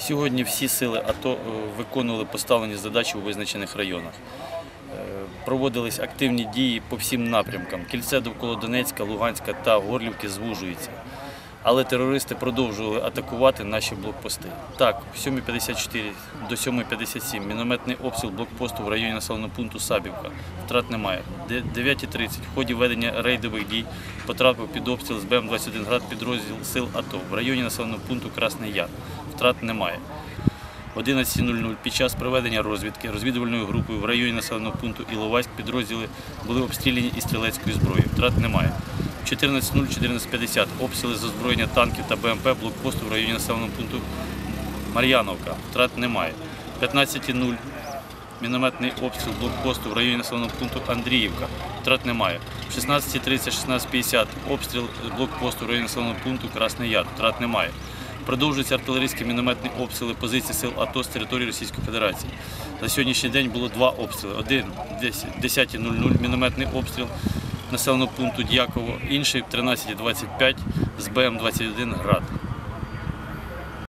Сьогодні всі сили АТО виконували поставлені задачі у визначених районах. Проводились активні дії по всім напрямкам. Кільце довкола Донецька, Луганська та Горлівки звужується. Але терористи продовжували атакувати наші блокпости. Так, о 7:54 до 7:57 мінометний обстріл блокпосту в районі населеного пункту Сабівка. Втрат немає. 9:30 в ході ведення рейдових дій потрапив під обстріл з БМ-21 «Град» підрозділ сил АТО в районі населеного пункту Красний Яр. Втрат немає. 11:00 під час проведення розвідки розвідувальною групою в районі населеного пункту Іловайськ підрозділи були обстріляні із стрілецької зброї. Втрат немає. 14:00-14:50 обстріли з озброєння танків та БМП блокпосту в районі населеного пункту Мар'яновка. Втрат немає. 15:00 мінометний обстріл блокпосту в районі населеного пункту Андріївка. Втрат немає. 16:30-16:50 обстріл блокпосту в районі населеного пункту Красний Яр. Втрат немає. Продовжуються артилерійські мінометні обстріли позицій сил АТО з території Російської Федерації. За сьогоднішній день було два обстріли. Один – 10:00 мінометний обстріл населеного пункту Дяково, інший – 13:25 з БМ-21 «Град».